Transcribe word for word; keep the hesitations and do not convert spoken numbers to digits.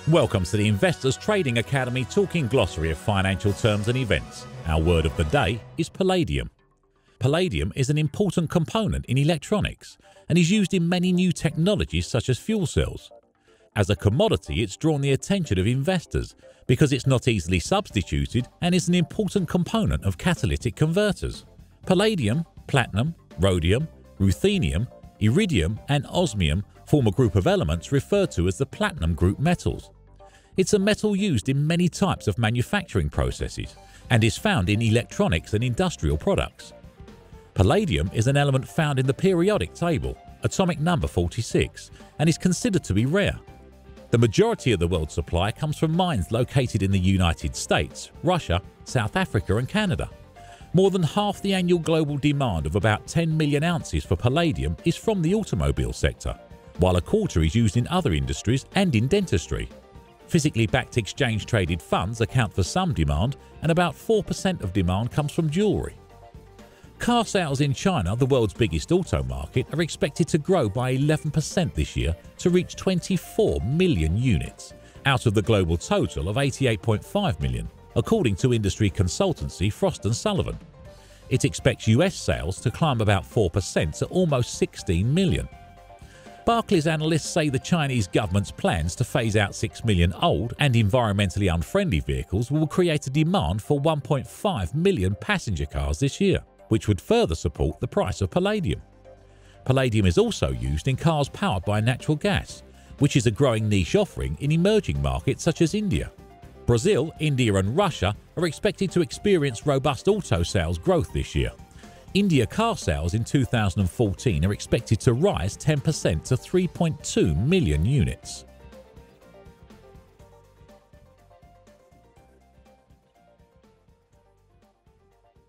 Welcome to the Investors Trading Academy talking glossary of financial terms and events. Our word of the day is palladium. Palladium is an important component in electronics and is used in many new technologies such as fuel cells. As a commodity, it's drawn the attention of investors because it's not easily substituted and is an important component of catalytic converters. Palladium, platinum, rhodium, ruthenium, iridium and osmium form a group of elements referred to as the platinum group metals. It's a metal used in many types of manufacturing processes and is found in electronics and industrial products. Palladium is an element found in the periodic table, atomic number forty-six, and is considered to be rare. The majority of the world's supply comes from mines located in the United States, Russia, South Africa and Canada. More than half the annual global demand of about ten million ounces for palladium is from the automobile sector, while a quarter is used in other industries and in dentistry. Physically backed exchange-traded funds account for some demand, and about four percent of demand comes from jewellery. Car sales in China, the world's biggest auto market, are expected to grow by eleven percent this year to reach twenty-four million units, out of the global total of eighty-eight point five million, according to industry consultancy Frost and Sullivan. It expects U S sales to climb about four percent to almost sixteen million. Barclays analysts say the Chinese government's plans to phase out six million old and environmentally unfriendly vehicles will create a demand for one point five million passenger cars this year, which would further support the price of palladium. Palladium is also used in cars powered by natural gas, which is a growing niche offering in emerging markets such as India. Brazil, India and Russia are expected to experience robust auto sales growth this year. India car sales in two thousand fourteen are expected to rise ten percent to three point two million units.